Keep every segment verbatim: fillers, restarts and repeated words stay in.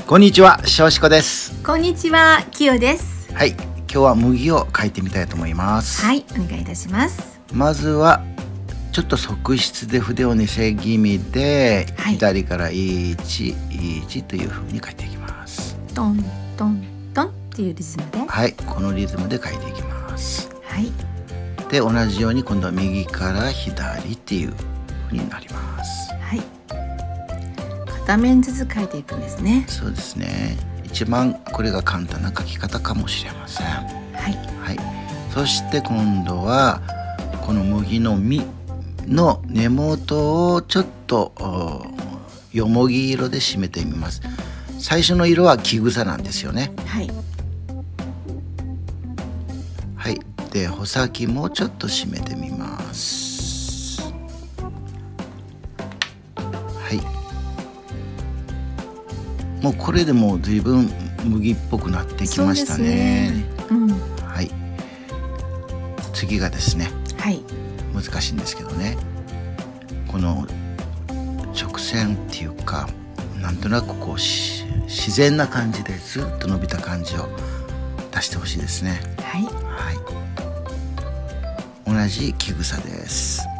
こんにちは、しょうしこです。 こんにちは、きよです。 はい、今日は麦を書いてみたいと思います。 はい、お願いいたします。 まずはちょっと側筆で筆を寝せ気味で、はい、左からいち、いちという風に書いていきます。 トントントンっていうリズムで、 はい、このリズムで書いていきます。 はい。 で、同じように今度は右から左っていう風になります。 はい。片面ずつ書いていくんですね。 そうですね。一番これが簡単な書き方かもしれません。はい。はい。そして今度はこの麦の実の根元をちょっとよもぎ色で締めてみます。最初の色は木草なんですよね。 はい。 はい。で、穂先もちょっと締めてみます。はい。もうこれでもう随分麦っぽくなってきましたね。 うん、 はい。次がですね。 はい。 難しいんですけどね。この直線っていうか、なんとなくこう自然な感じでずっと伸びた感じを出してほしいですね。 はい。はい。 同じ木草です。 はい。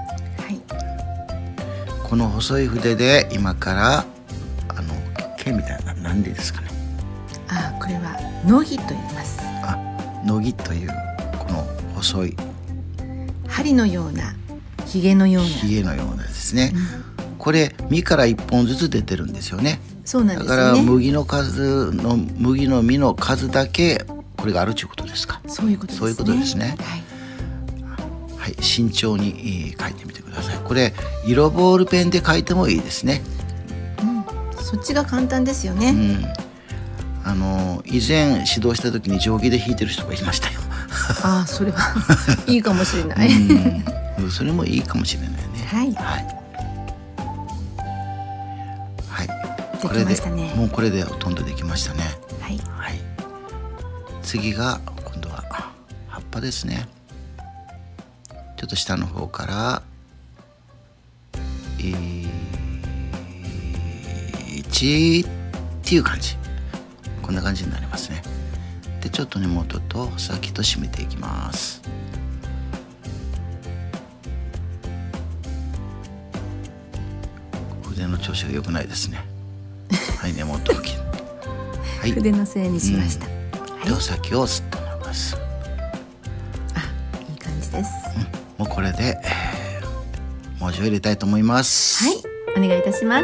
この細い筆で今からあの毛みたいな、なんでですかね。 あ、これはのぎと言います。 あ、のぎというこの細い針のような、ひげのような、 ひげのようなですね。うん、これ実から一本ずつ出てるんですよね。 そうなんですね。 だから麦の数の麦の実の数だけこれがあるということですか。 そういうことですね。 そういうことですね。 はい。 はい、慎重に書いてみてください。これ色ボールペンで書いてもいいですね。 うん、そっちが簡単ですよね。 うん、あの以前指導した時に定規で引いてる人がいましたよ。 ああ、それはいいかもしれない。 うん、それもいいかもしれないね。 はい。 はい。はい。 できましたね。 もうこれでほとんどできましたね。 はい。 はい。次が今度は葉っぱですね。ちょっと下の方から、えー、いちっていう感じ。こんな感じになりますね。で、ちょっと根元と穂先と締めていきます。筆の調子が良くないですね。はい、根元を切る。はい。 筆のせいにしました。うん、 はい、穂先を吸ってもらいます。 あ、いい感じです。 うん、もうこれで、えー、文字を入れたいと思います。 はい、お願いいたします。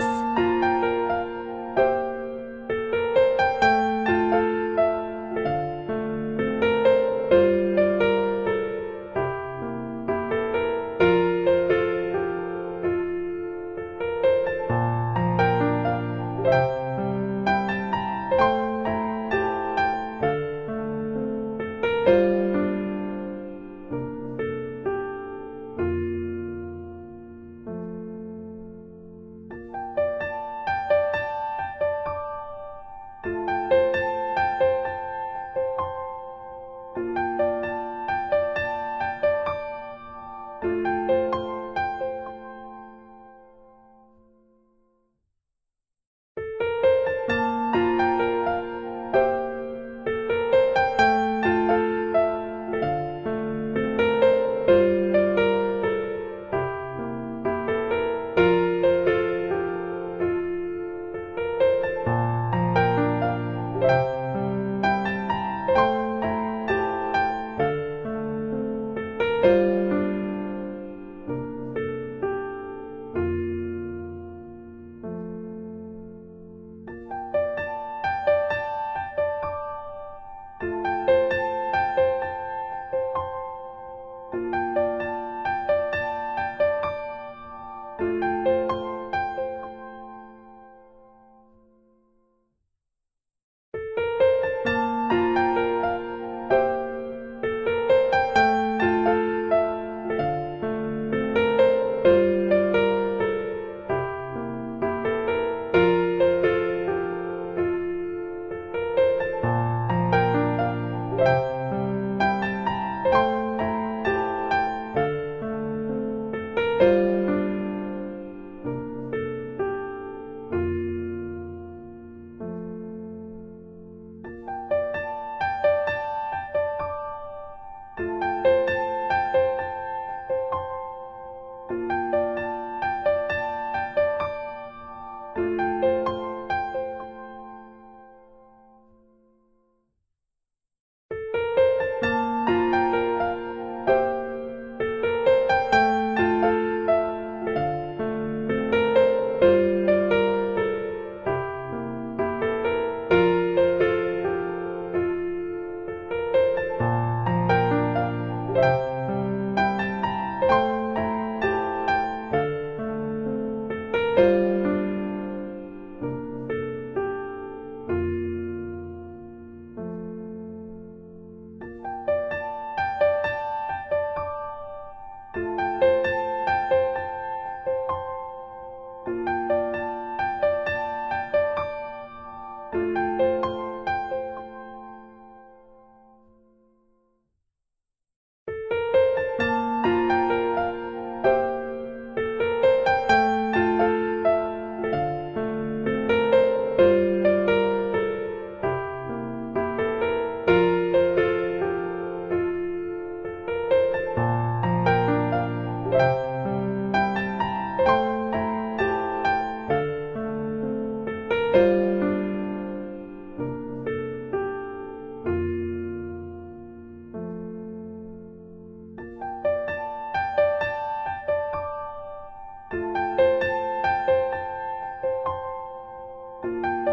う。